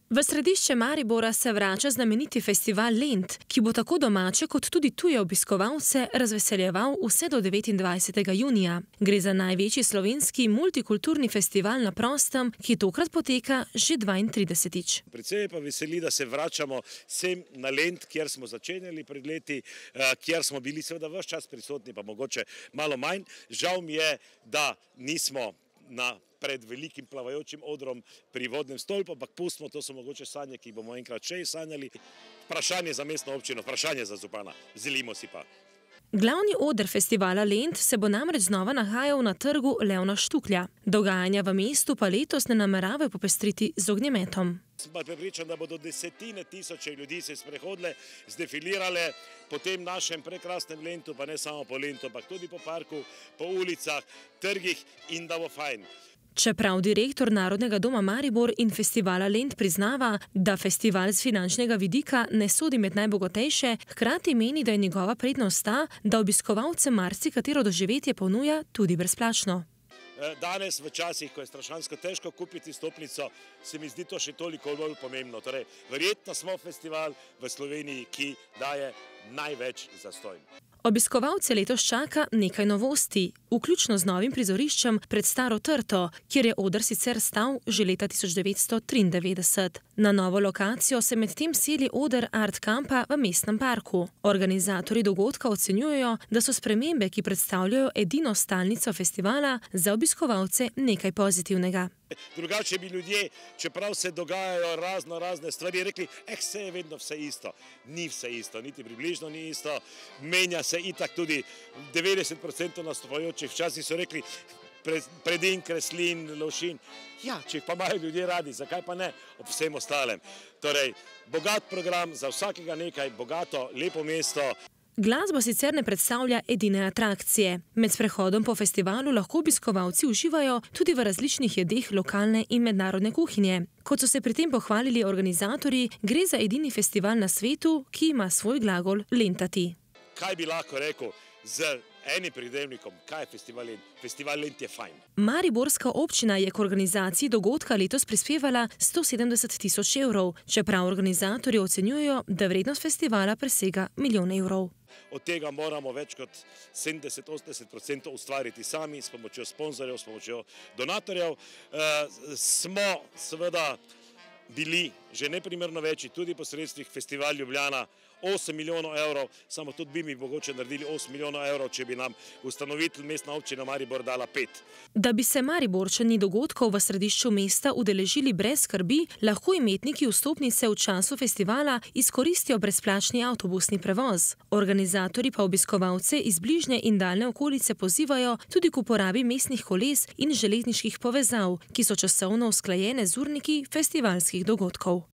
V središče Maribora se vrača znameniti festival Lent, ki bo tako domače kot tudi tuje obiskovalce razveseljeval vse do 29. junija. Gre za največji slovenski multikulturni festival na prostem, ki tokrat poteka že 32. Predvsem pa veseli, da se vračamo sem na Lent, kjer smo začenjali pred leti, kjer smo bili seveda ves čas prisotni, pa mogoče malo manj. Žal mi je, da nismo pred velikim plavajočim odrom pri vodnem stolpu, ampak pustimo, to so mogoče sanje, ki bomo enkrat še sanjali. Vprašanje za mestno občino, vprašanje za župana, želimo si pa. Glavni oder festivala Lent se bo namreč znova nahajal na trgu Levna Štuklja. Dogajanja v mestu pa letos ne nameravajo popestriti z ognjemetom. Sem pa prepričan, da bodo desetine tisoče ljudi se sprehodile, zdefilirale po tem našem prekrasnem Lentu, pa ne samo po Lentu, ampak tudi po parku, po ulicah, trgih in da bo fajn. Čeprav direktor Narodnega doma Maribor in festivala Lent priznava, da festival z finančnega vidika ne sodi med najbogatejše, hkrati meni, da je njegova prednost ta, da obiskovalcem marsikatero doživetje ponuja tudi brezplačno. Danes, v časih, ko je strašansko težko kupiti stopnico, se mi zdi to še toliko bolj pomembno. Torej, verjetno smo festival v Sloveniji, ki daje največ zastonj. Obiskovalce letos čaka nekaj novosti, vključno z novim prizoriščem pred Staro trto, kjer je oder sicer stal že leta 1993. Na novo lokacijo se medtem seli oder Art Campa v mestnem parku. Organizatorji dogodka ocenjujejo, da so spremembe, ki predstavljajo edino stalnico festivala, za obiskovalce nekaj pozitivnega. Drugače bi ljudje, čeprav se dogajajo razne stvari, rekli, vse je vedno vse isto. Ni vse isto, niti približno ni isto. Menja se itak tudi 90% nastopajočih. Včasih so rekli, Predin, Kreslin, Lovšin. Ja, če jih pa imajo ljudje radi, zakaj pa ne ob vsem ostalem. Torej, bogat program, za vsakega nekaj, bogato, lepo mesto. Glasba sicer ne predstavlja edine atrakcije. Med sprehodom po festivalu lahko obiskovalci uživajo tudi v različnih jedeh lokalne in mednarodne kuhinje. Kot so se pri tem pohvalili organizatorji, gre za edini festival na svetu, ki ima svoj glagol lentati. Kaj bi lahko rekel z enim pridevnikom, kaj je festival Lent? Festival Lent je fajn. Mariborska občina je k organizaciji dogodka letos prispevala 170 000 evrov, čeprav organizatorji ocenjujejo, da vrednost festivala presega 1 milijon evrov. Od tega moramo več kot 70-80% ustvariti sami, s pomočjo sponzorjev, s pomočjo donatorjev. Smo seveda bili že neprimerno večji, tudi po sredstvih Festival Ljubljana, 8 milijonov evrov, samo tudi bi mi mogoče naredili 8 milijonov evrov, če bi nam ustanovitelj mestna občina Maribor dala 5. Da bi se Mariborčani dogodkov v središču mesta udeležili brez skrbi, lahko imetniki vstopnice v času festivala izkoristijo brezplačni avtobusni prevoz. Organizatorji pa obiskovalce iz bližnje in daljne okolice pozivajo tudi k uporabi mestnih koles in železniških povezav, ki so časovno usklajene z urniki festivalskih dogodkov.